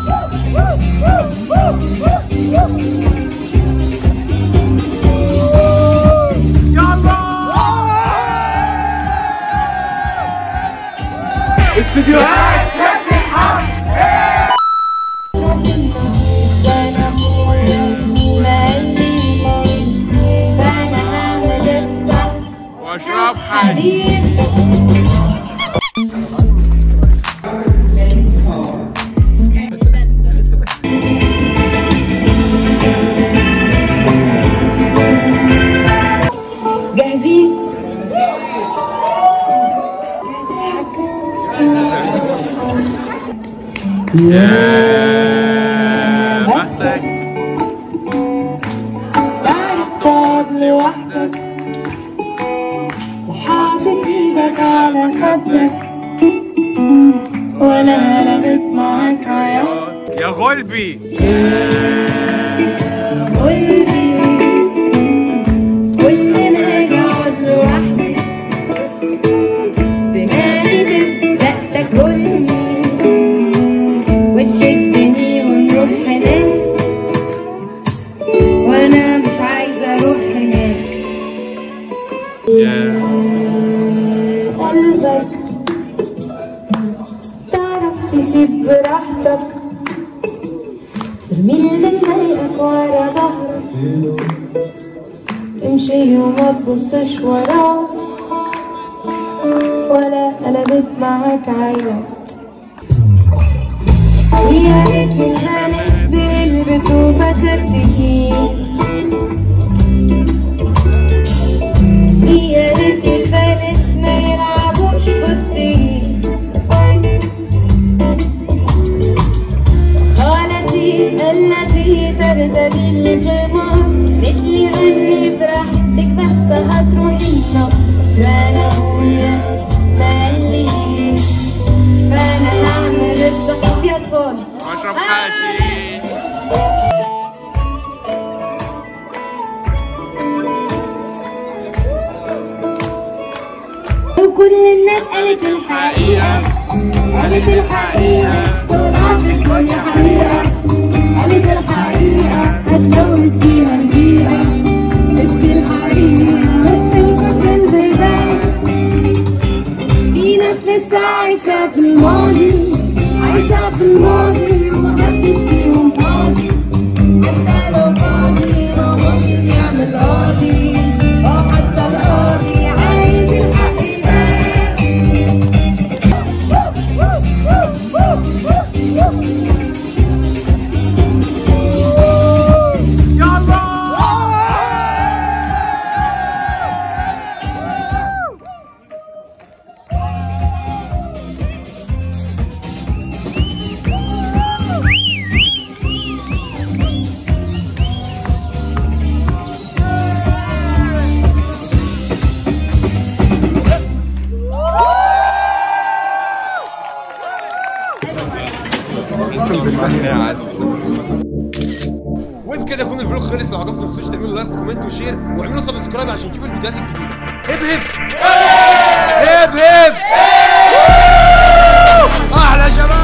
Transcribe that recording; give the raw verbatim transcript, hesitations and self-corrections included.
الفيديوهات شكل حق فانا هعمل الصح واشرب حليب. جاهزين؟ يا بختك تعرف تقعد لوحدك وحاطط ايدك على خدك وانا قلبت معاك عياط يا غلبي قلبي كل ما اجي اقعد لوحدي دماغي تبدأ تاكلني وتشدني ونروح هناك وانا مش عايزه اروح هناك. يا قلبك تعرف تسيب براحتك ترمي اللي مضايقك ورا ظهرك تمشي وما تبصش وراك ولا قلبت معاك عياط. هي قالت لي البنات بيلبسوا فساتين هي قالت لي البنات ما يلعبوش في الطين خالتي التي ترتدي القمار قالت لي غني براحتك بس هتروحي النار بس انا ابويا ما قاليش فانا هعمل الصح يا اطفال واشرب حشيش. وكل الناس قالت الحقيقة قالت الحقيقة طلعت في الدنيا حقيقة قالت الحقيقة هتلوث فيها البيئة قلت الحقيقة قلت الحب البيبان في ناس لسه عايشة في الماضي عايشة في الماضي ومحدش فيهم فاضي حتى لو فاضي ما ممكن يعمل قاضي اه حتى القاضي عايز الحق يبان. وبكده يكون الفلوج خلص. لو عجبكم ما تنسوش تعملوا لايك وكومنت وشير واعملوا سبسكريب عشان تشوفوا الفيديوهات الجديده. هب هب هب هب احلى شباب.